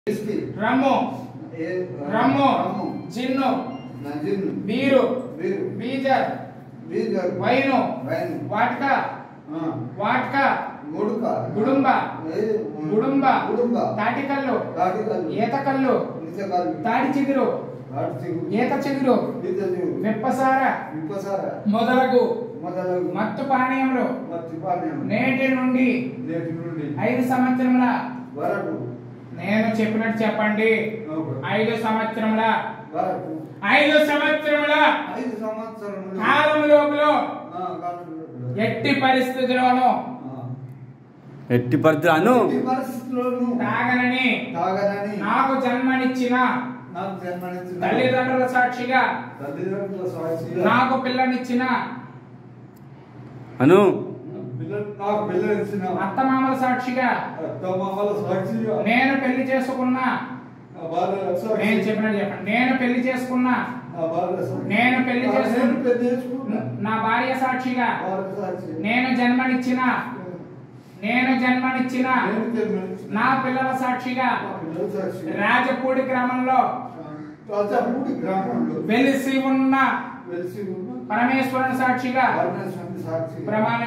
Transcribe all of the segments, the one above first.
రమ్ము rum gin beer బీజర్ wine vodka vodka గుడుంబ గుడుంబ తాటికల్లు ఈతకల్లు తాడి చిగురు ఈత చిగురు విప్పసార మొదలగు మత్తు పానీయములు నేటి నుండి 5 సంవత్సరముల వరకు నేను చెప్పినట్టు చెప్పండి 5 సంవత్సరముల వరకు 5 సంవత్సరముల కాలం లోపల ఎట్టి పరిస్థితుల్లోనూ తాగనని నాకు జన్మనిచ్చిన తల్లిదండ్రుల సాక్షిగా నాకు పిల్లనిచ్చిన అత్తమామల సాక్షిగా నేను పెళ్లి చేసుకున్న నేను చెప్పినట్టు చెప్పండి నేను పెళ్లి చేసుకున్న నా భార్య సాక్షిగా నేను జన్మనిచ్చిన నా పిల్లల సాక్షిగా రాజపూడి గ్రామంలో వెలిసి ఉన్న పరమేశ్వరుని సాక్షిగా ప్రమాణం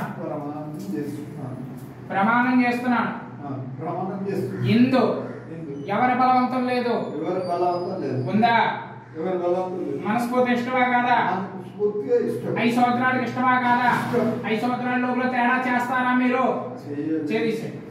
చేస్తున్నాను ఇందు ఎవరి బలవంతం లేదు ఉందా మనస్ఫూర్తి ఇష్టమా కాదా 5 సంవత్సరాలకు ఇష్టమా కాదా 5 సంవత్సరాల లోపల తేడా చేస్తారా మీరు చేసేయండి